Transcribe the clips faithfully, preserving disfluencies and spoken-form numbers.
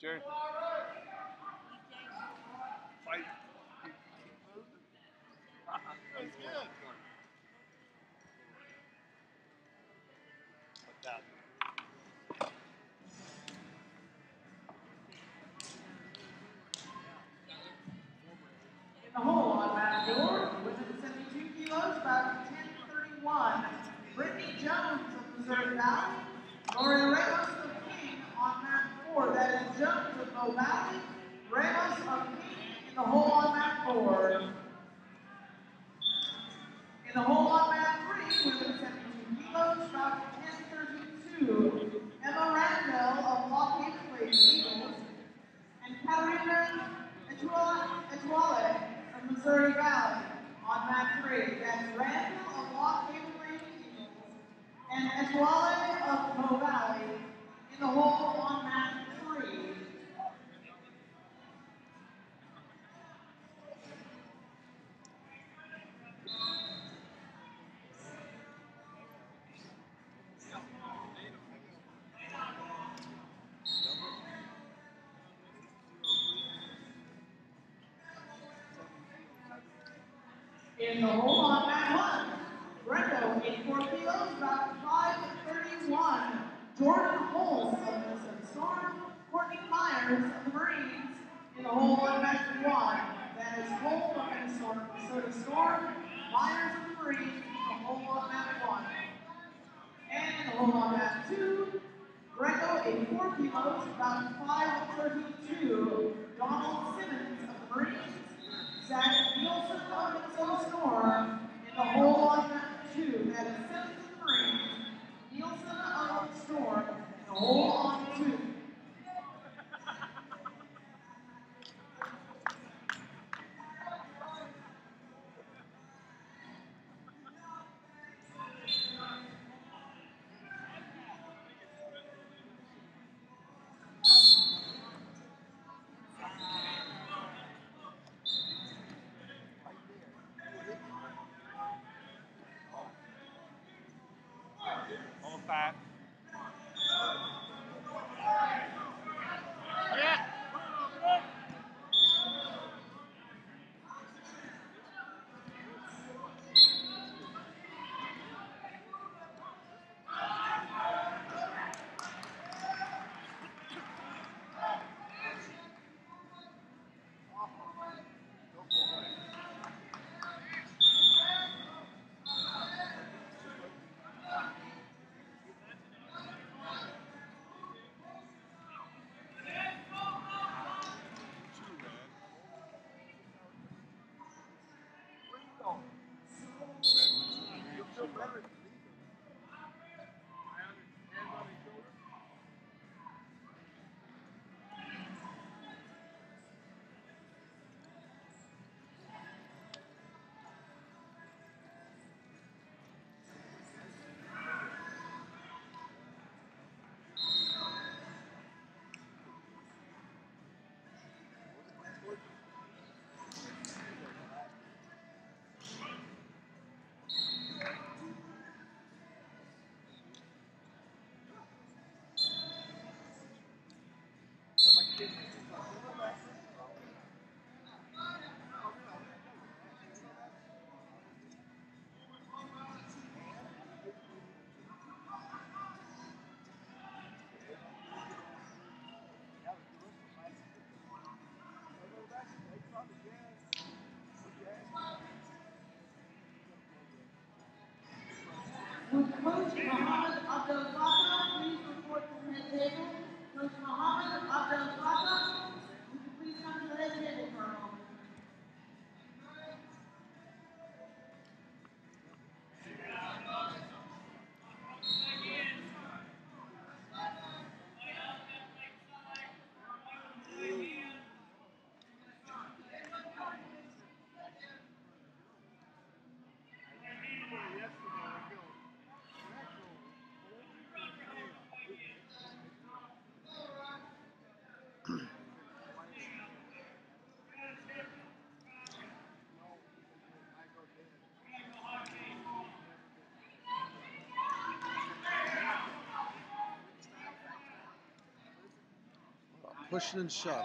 Jared. Fight. That's good. Like that. In the hole on mat four, within seventy-two kilos, about ten thirty-one. Brittany Jones of Missouri Valley. Gloria Ramos of King on mat four. That is Jones of Bow Valley. Ramos of King in the hole on mat four. In the hole on mat three, within seventy-two kilos, about ten thirty-two. Emma Randall of Lock Haven Lady Eagles. And Katarina Etoile of Missouri Valley on mat three. That's Randall of Lock Haven Lady Eagles and Etoile of Bow Valley in the hole on mat three. In the hole on mat one, Brendo, eighty-four kilos, about five thirty-one. Jordan Holmes of Minnesota Storm, Courtney Myers of the Marines in the hole on mat one. That is Holmes of Minnesota, Minnesota Storm, Myers of the Marines in the hole on mat one. And in the hole on mat two, Brendo, eighty-four kilos, about five thirty-two. Donald Simmons of the Marines. Zach Nielsen of Minnesota Storm in the hole on mat two. That is Simmons of the Marines, Nielsen of the Storm in the hole on two. All fat. Would Coach Muhammad Abdel Fattah please report to the head table? Coach Muhammad Abdel Fattah, would you please come to the head table for a moment? pushing and shoving.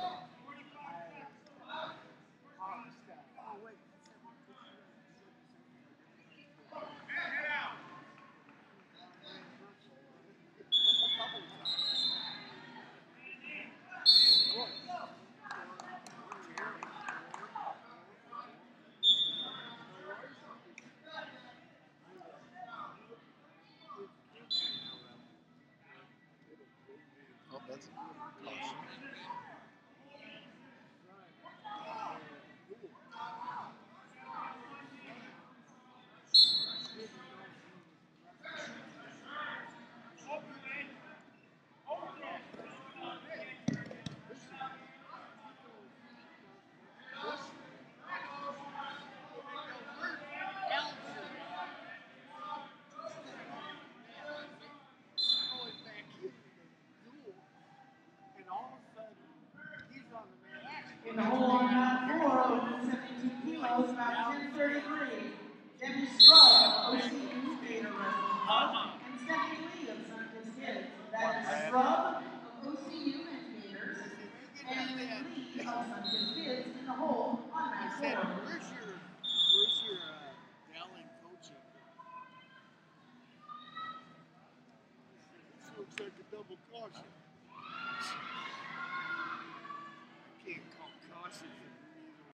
Oh, that's a caution. In the hole on mat four, seventy-two kilos, about ten thirty-three. Debbie Scrub, O C U Gator Wrestling Club, and Stephanie Lee of Sunkist Kids. That is Scrub of O C U and Gators, and Lee of Sunkist Kids in the hole on mat four. Where's your, where's your uh, Dell and coaching? This looks like a double caution. I can't call caution for